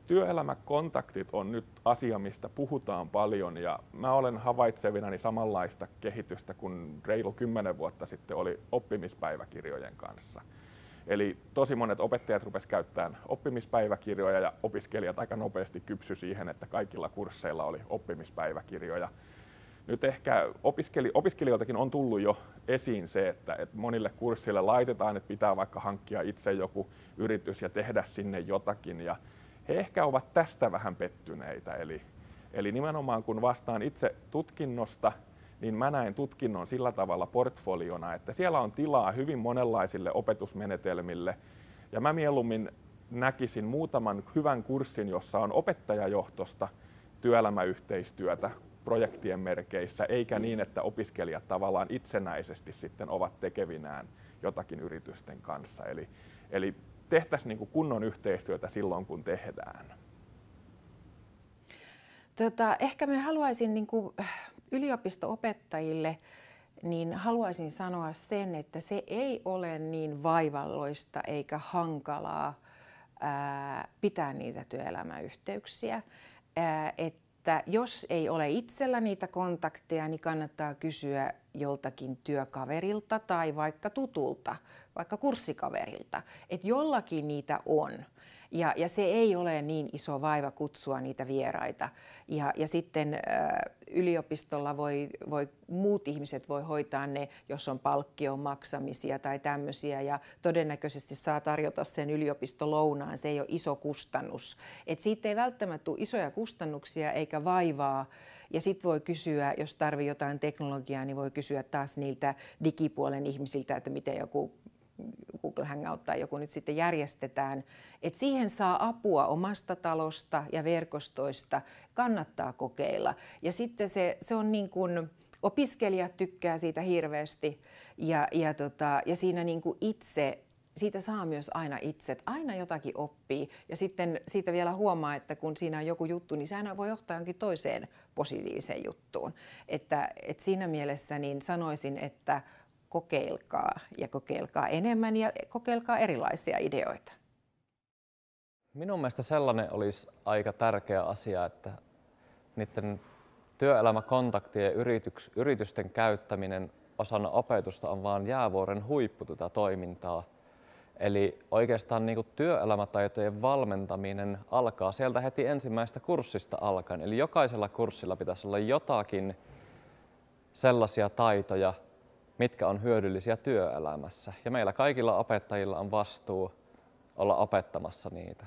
Työelämäkontaktit on nyt asia, mistä puhutaan paljon, ja mä olen havaitsevinani samanlaista kehitystä kuin reilu 10 vuotta sitten oli oppimispäiväkirjojen kanssa. Eli tosi monet opettajat rupesivat käyttämään oppimispäiväkirjoja ja opiskelijat aika nopeasti kypsy siihen, että kaikilla kursseilla oli oppimispäiväkirjoja. Nyt ehkä opiskelijoiltakin on tullut jo esiin se, että monille kursseille laitetaan, että pitää vaikka hankkia itse joku yritys ja tehdä sinne jotakin. Ja he ehkä ovat tästä vähän pettyneitä. Eli nimenomaan kun vastaan itse tutkinnosta, niin mä näen tutkinnon sillä tavalla portfoliona, että siellä on tilaa hyvin monenlaisille opetusmenetelmille. Ja mä mieluummin näkisin muutaman hyvän kurssin, jossa on opettajajohtoista työelämäyhteistyötä projektien merkeissä, eikä niin, että opiskelijat tavallaan itsenäisesti sitten ovat tekevinään jotakin yritysten kanssa. Eli tehtäisiin niin kuin kunnon yhteistyötä silloin, kun tehdään. Ehkä mä haluaisin niin kuin yliopisto-opettajille niin haluaisin sanoa sen, että se ei ole niin vaivalloista eikä hankalaa pitää niitä työelämäyhteyksiä. Että jos ei ole itsellä niitä kontakteja, niin kannattaa kysyä joltakin työkaverilta tai vaikka tutulta, vaikka kurssikaverilta, että jollakin niitä on. Ja se ei ole niin iso vaiva kutsua niitä vieraita. Ja sitten yliopistolla muut ihmiset voi hoitaa ne, jos on palkkion maksamisia tai tämmöisiä. Ja todennäköisesti saa tarjota sen yliopistolounaan. Se ei ole iso kustannus. Et siitä ei välttämättä tule isoja kustannuksia eikä vaivaa. Ja sitten voi kysyä, jos tarvitsee jotain teknologiaa, niin voi kysyä taas niiltä digipuolen ihmisiltä, että miten joku Google Hangout tai joku nyt sitten järjestetään. Et siihen saa apua omasta talosta ja verkostoista, kannattaa kokeilla. Ja sitten se on niin kuin, opiskelijat tykkää siitä hirveästi ja siinä niin kuin siitä saa myös aina itse, että aina jotakin oppii. Ja sitten siitä vielä huomaa, että kun siinä on joku juttu, niin sehän voi johtaa jonkin toiseen positiiviseen juttuun. Että siinä mielessä niin sanoisin, että kokeilkaa ja kokeilkaa enemmän ja kokeilkaa erilaisia ideoita. Minun mielestä sellainen olisi aika tärkeä asia, että niiden työelämäkontaktien yritysten käyttäminen osana opetusta on vain jäävuoren huippu tätä toimintaa. Eli oikeastaan niin kuin työelämätaitojen valmentaminen alkaa sieltä heti ensimmäisestä kurssista alkaen. Eli jokaisella kurssilla pitäisi olla jotakin sellaisia taitoja, mitkä on hyödyllisiä työelämässä. Ja meillä kaikilla opettajilla on vastuu olla opettamassa niitä.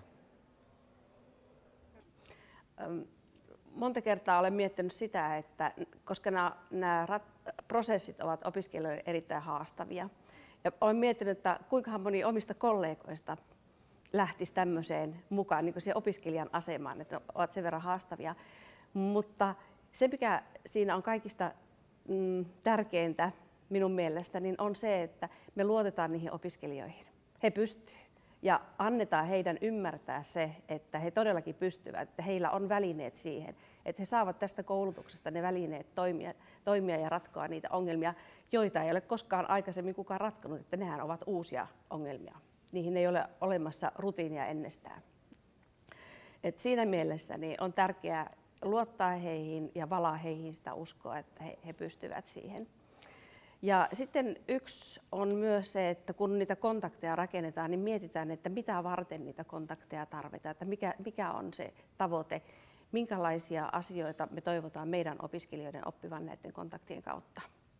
Monta kertaa olen miettinyt sitä, että koska nämä prosessit ovat opiskelijoille erittäin haastavia, ja olen miettinyt, että kuinka moni omista kollegoista lähtisi tämmöiseen mukaan, niin kuin siihen opiskelijan asemaan, että ne ovat sen verran haastavia. Mutta se, mikä siinä on kaikista tärkeintä minun mielestä, niin on se, että me luotetaan niihin opiskelijoihin. He pystyvät ja annetaan heidän ymmärtää se, että he todellakin pystyvät, että heillä on välineet siihen, että he saavat tästä koulutuksesta ne välineet toimia ja ratkoa niitä ongelmia, joita ei ole koskaan aikaisemmin kukaan ratkonut, että nehän ovat uusia ongelmia. Niihin ei ole olemassa rutiinia ennestään. Et siinä mielessä niin on tärkeää luottaa heihin ja valaa heihin sitä uskoa, että he pystyvät siihen. Ja sitten yksi on myös se, että kun niitä kontakteja rakennetaan, niin mietitään, että mitä varten niitä kontakteja tarvitaan, että mikä on se tavoite, minkälaisia asioita me toivotaan meidän opiskelijoiden oppivan näiden kontaktien kautta.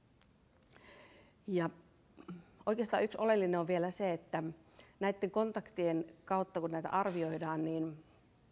Ja oikeastaan yksi oleellinen on vielä se, että näiden kontaktien kautta, kun näitä arvioidaan, niin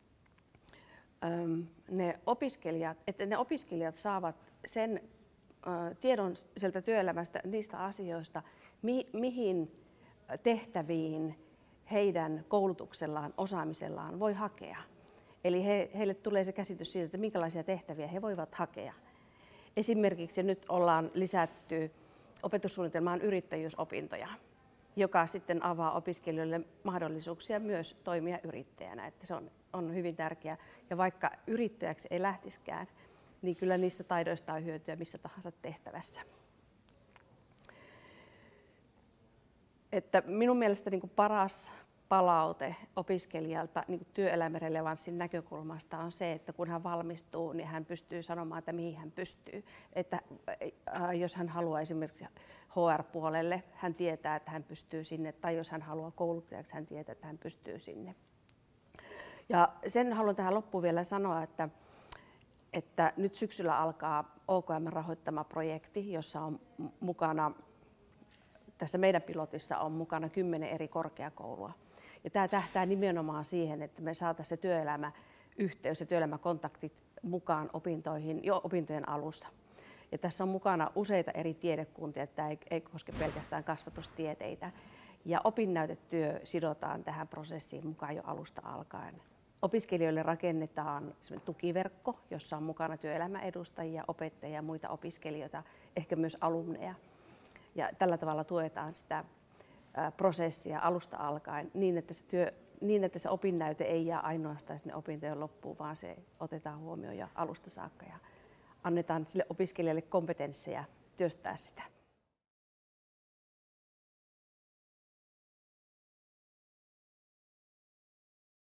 ne opiskelijat saavat sen tiedon sieltä työelämästä niistä asioista, mihin tehtäviin heidän koulutuksellaan, osaamisellaan voi hakea. Eli heille tulee se käsitys siitä, että minkälaisia tehtäviä he voivat hakea. Esimerkiksi nyt ollaan lisätty opetussuunnitelmaan yrittäjyysopintoja, joka sitten avaa opiskelijoille mahdollisuuksia myös toimia yrittäjänä. Että se on hyvin tärkeää. Ja vaikka yrittäjäksi ei lähtisikään, niin kyllä niistä taidoista on hyötyä missä tahansa tehtävässä. Että minun mielestä niin kuin palaute opiskelijalta niin työelämärelevanssin näkökulmasta on se, että kun hän valmistuu, niin hän pystyy sanomaan, että mihin hän pystyy. Että jos hän haluaa esimerkiksi HR-puolelle, hän tietää, että hän pystyy sinne, tai jos hän haluaa kouluttajaksi, hän tietää, että hän pystyy sinne. Ja sen haluan tähän loppuun vielä sanoa, että nyt syksyllä alkaa OKM-rahoittama projekti, jossa on mukana, tässä meidän pilotissa on mukana 10 eri korkeakoulua. Ja tämä tähtää nimenomaan siihen, että me saataisiin se työelämäyhteys ja työelämäkontaktit mukaan opintoihin jo opintojen alussa. Ja tässä on mukana useita eri tiedekuntia, että tämä ei koske pelkästään kasvatustieteitä. Ja opinnäytetyö sidotaan tähän prosessiin mukaan jo alusta alkaen. Opiskelijoille rakennetaan tukiverkko, jossa on mukana työelämäedustajia, opettajia ja muita opiskelijoita, ehkä myös alumneja. Ja tällä tavalla tuetaan sitä prosessia alusta alkaen niin, että se opinnäyte ei jää ainoastaan sinne opintojen loppuun, vaan se otetaan huomioon jo alusta saakka ja annetaan sille opiskelijalle kompetensseja työstää sitä.